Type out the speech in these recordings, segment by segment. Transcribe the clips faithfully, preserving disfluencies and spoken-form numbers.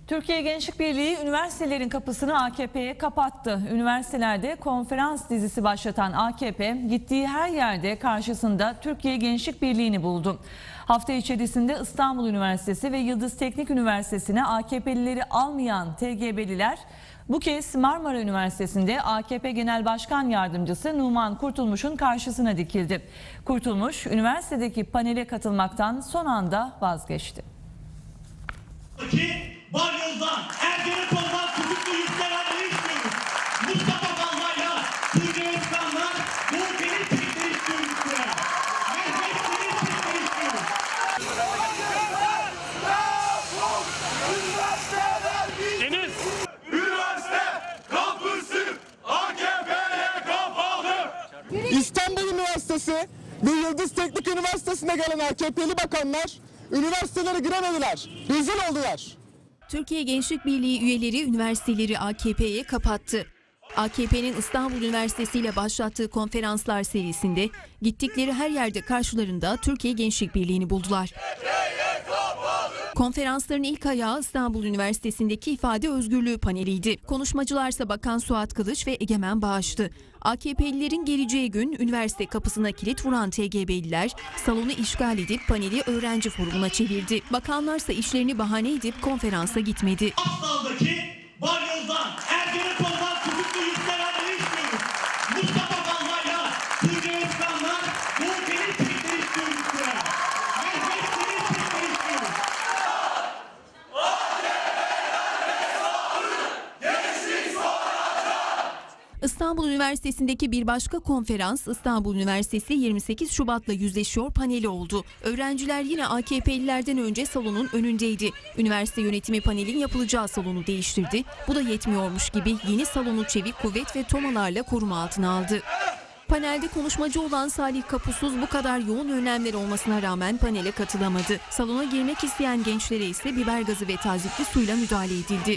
Türkiye Gençlik Birliği üniversitelerin kapısını A K P'ye kapattı. Üniversitelerde konferans dizisi başlatan A K P gittiği her yerde karşısında Türkiye Gençlik Birliği'ni buldu. Hafta içerisinde İstanbul Üniversitesi ve Yıldız Teknik Üniversitesi'ne A K P'lileri almayan T G B'liler bu kez Marmara Üniversitesi'nde A K P Genel Başkan Yardımcısı Numan Kurtulmuş'un karşısına dikildi. Kurtulmuş, üniversitedeki panele katılmaktan son anda vazgeçti. Balyoz'dan, Ergenekon'dan tutuklu yükselenleri istiyoruz. Mustafa Ballay'la, Tuğçe Özkan'la bu ülkenin çekleri istiyoruz buraya. Mehmetlerin çekleri istiyoruz. Deniz! Üniversite kampüsü A K P'ye kapalı. İstanbul Üniversitesi ve Yıldız Teknik Üniversitesi'ne gelen A K P'li bakanlar üniversitelere giremediler. Rezil oldular. Türkiye Gençlik Birliği üyeleri üniversiteleri A K P'ye kapattı. A K P'nin İstanbul Üniversitesi ile başlattığı konferanslar serisinde gittikleri her yerde karşılarında Türkiye Gençlik Birliği'ni buldular. Konferansların ilk ayağı İstanbul Üniversitesi'ndeki ifade özgürlüğü paneliydi. Konuşmacılarsa Bakan Suat Kılıç ve Egemen Bağış'tı. A K P'lilerin geleceği gün üniversite kapısına kilit vuran T G B'liler salonu işgal edip paneli öğrenci forumuna çevirdi. Bakanlarsa işlerini bahane edip konferansa gitmedi. Aptal'daki Balyoz'dan, Ergenekon'dan tutuklu yükselenleri istiyoruz. Mustafa Ballay'la, Tuğçe Özkan'la bu ülkenin çekleri istiyoruz buraya. Mehmetlerin çekleri istiyoruz. İstanbul Üniversitesi'ndeki bir başka konferans İstanbul Üniversitesi yirmi sekiz Şubat'la yüzleşiyor paneli oldu. Öğrenciler yine A K P'lilerden önce salonun önündeydi. Üniversite yönetimi panelin yapılacağı salonu değiştirdi. Bu da yetmiyormuş gibi yeni salonu çevik kuvvet ve tomalarla koruma altına aldı. Panelde konuşmacı olan Salih Kapusuz bu kadar yoğun önlemler olmasına rağmen panele katılamadı. Salona girmek isteyen gençlere ise biber gazı ve tazikli suyla müdahale edildi.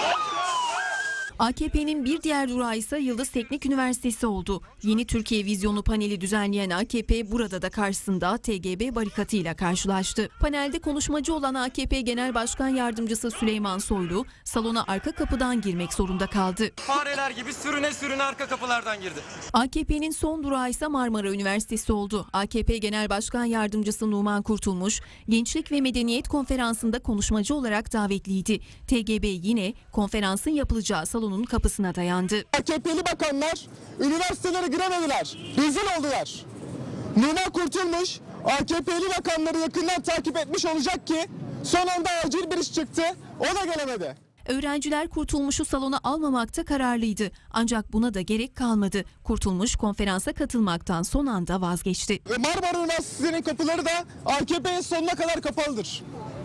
A K P'nin bir diğer durağı ise Yıldız Teknik Üniversitesi oldu. Yeni Türkiye Vizyonu paneli düzenleyen A K P burada da karşısında T G B barikatıyla karşılaştı. Panelde konuşmacı olan A K P Genel Başkan Yardımcısı Süleyman Soylu salona arka kapıdan girmek zorunda kaldı. Fareler gibi sürüne sürüne arka kapılardan girdi. A K P'nin son durağı ise Marmara Üniversitesi oldu. A K P Genel Başkan Yardımcısı Numan Kurtulmuş, Gençlik ve Medeniyet Konferansı'nda konuşmacı olarak davetliydi. T G B yine konferansın yapılacağı salonun kapısına dayandı. A K P'li bakanlar üniversitelere giremediler. Rezil oldular. Numan Kurtulmuş A K P'li bakanları yakından takip etmiş olacak ki son anda acil bir iş çıktı. O da gelemedi. Öğrenciler Kurtulmuş'u salona almamakta kararlıydı. Ancak buna da gerek kalmadı. Kurtulmuş konferansa katılmaktan son anda vazgeçti. Marmara Üniversitesi'nin kapıları da A K P'nin sonuna kadar kapalıdır.